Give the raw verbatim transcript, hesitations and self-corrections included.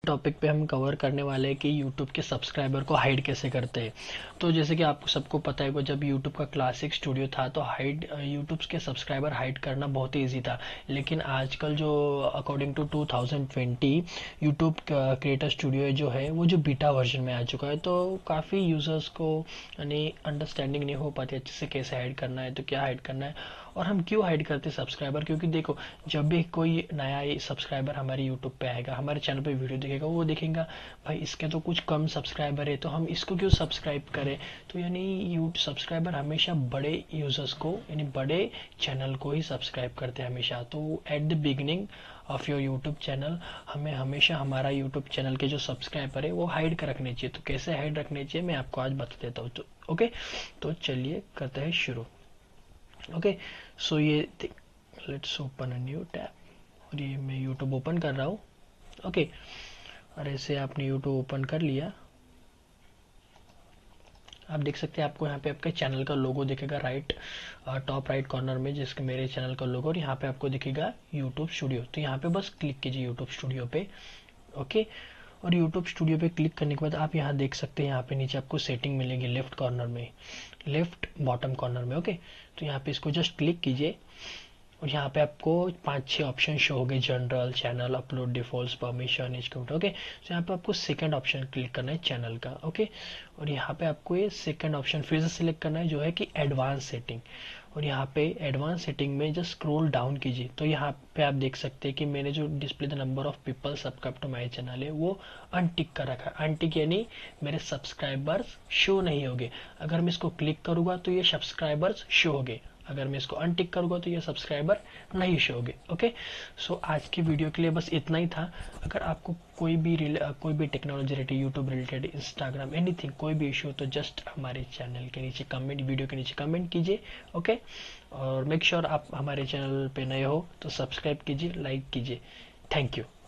Topic पे हम cover करने वाले हैं कि यूट्यूब के सब्सक्राइबर को हाइड कैसे करते हैं। तो जैसे कि आपको सबको पता है कि जब यूट्यूब का क्लासिक स्टूडियो था तो हाइड यूट्यूब के सब्सक्राइबर हाइड करना बहुत ही ईजी था। लेकिन आजकल जो according to two thousand twenty YouTube creator studio जो है वो जो बीटा वर्जन में आ चुका है, तो काफ़ी यूज़र्स को यानी अंडरस्टैंडिंग नहीं हो पाती अच्छे से कैसे हाइड करना है, तो क्या हाइड करना है और हम क्यों हाइड करते सब्सक्राइबर। क्योंकि देखो, जब भी कोई नया सब्सक्राइबर हमारे यूट्यूब पे आएगा, हमारे चैनल पे वीडियो देखेगा, वो देखेगा भाई इसके तो कुछ कम सब्सक्राइबर है तो हम इसको क्यों सब्सक्राइब करें। तो यानी यू सब्सक्राइबर हमेशा बड़े यूजर्स को यानी बड़े चैनल को ही सब्सक्राइब करते हैं हमेशा। तो at the beginning of your YouTube channel हमें हमेशा हमारा यूट्यूब चैनल के जो सब्सक्राइबर है वो हाइड कर रखने चाहिए। तो कैसे हाइड रखने चाहिए मैं आपको आज बता देता हूँ। तो ओके, तो चलिए करते हैं शुरू। ओके, सो ये let's open a new tab और ये मैं यूट्यूब ओपन कर रहा हूँ। ओके, और ऐसे आपने यूट्यूब ओपन कर लिया, आप देख सकते हैं आपको यहाँ पे आपके चैनल का लोगो दिखेगा राइट टॉप राइट कॉर्नर में, जिसके मेरे चैनल का लोगो, और यहाँ पे आपको दिखेगा यूट्यूब स्टूडियो। तो यहाँ पे बस क्लिक कीजिए यूट्यूब स्टूडियो पे। ओके, और यूट्यूब स्टूडियो पे क्लिक करने के बाद आप यहाँ देख सकते हैं यहाँ पे नीचे आपको सेटिंग मिलेगी लेफ्ट कॉर्नर में, लेफ्ट बॉटम कॉर्नर में। ओके, तो यहाँ पे इसको जस्ट क्लिक कीजिए और यहाँ पे आपको पांच छह ऑप्शन शो हो गए, general, channel, upload, default, permission, age count. Okay, तो यहाँ पे आपको सेकंड ऑप्शन क्लिक करना है चैनल का। ओके, और यहाँ पे आपको ये सेकंड ऑप्शन फिर से सिलेक्ट करना है जो है कि एडवांस सेटिंग, और यहाँ पे एडवांस सेटिंग में जस्ट स्क्रॉल डाउन कीजिए। तो यहाँ पे आप देख सकते हैं कि मैंने जो display the number of people subscribe to my channel है वो अनटिक कर रखा है। अनटिक यानी मेरे सब्सक्राइबर्स शो नहीं होंगे। अगर मैं इसको क्लिक करूंगा तो ये सब्सक्राइबर्स शो होंगे, अगर मैं इसको अनटिक करूंगा तो ये सब्सक्राइबर नहीं शो होंगे। ओके, सो आज की वीडियो के लिए बस इतना ही था। अगर आपको कोई भी कोई भी technology related, YouTube related, Instagram, anything, कोई भी इशू तो जस्ट हमारे चैनल के नीचे कमेंट, वीडियो के नीचे कमेंट कीजिए। ओके, और मेक श्योर आप हमारे चैनल पे नए हो तो सब्सक्राइब कीजिए, लाइक कीजिए। Thank you.